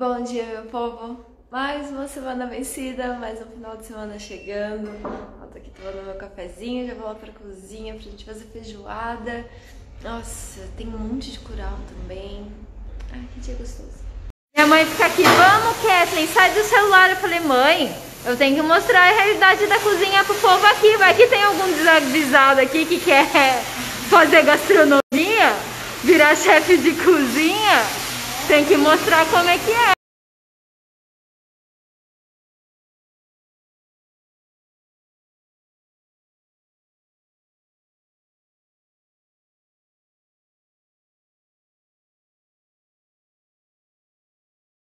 Bom dia, meu povo. Mais uma semana vencida, mais um final de semana chegando. Eu tô aqui tomando meu cafezinho, já vou lá pra cozinha pra gente fazer feijoada. Nossa, tem um monte de curau também. Ai, que dia gostoso. Minha mãe fica aqui, vamos, Kathleen, sai do celular. Eu falei, mãe, eu tenho que mostrar a realidade da cozinha pro povo aqui. Vai que tem algum desavisado aqui que quer fazer gastronomia, virar chefe de cozinha. Tem que mostrar como é que é.